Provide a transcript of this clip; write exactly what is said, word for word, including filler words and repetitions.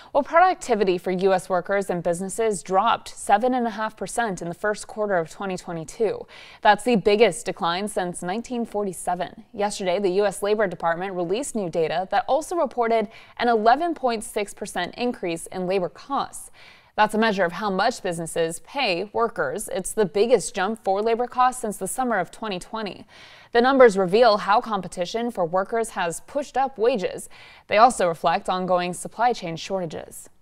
Well, productivity for U S workers and businesses dropped seven point five percent in the first quarter of twenty twenty-two. That's the biggest decline since nineteen forty-seven. Yesterday, the U S Labor Department released new data that also reported an eleven point six percent increase in labor costs. That's a measure of how much businesses pay workers. It's the biggest jump for labor costs since the summer of twenty twenty. The numbers reveal how competition for workers has pushed up wages. They also reflect ongoing supply chain shortages.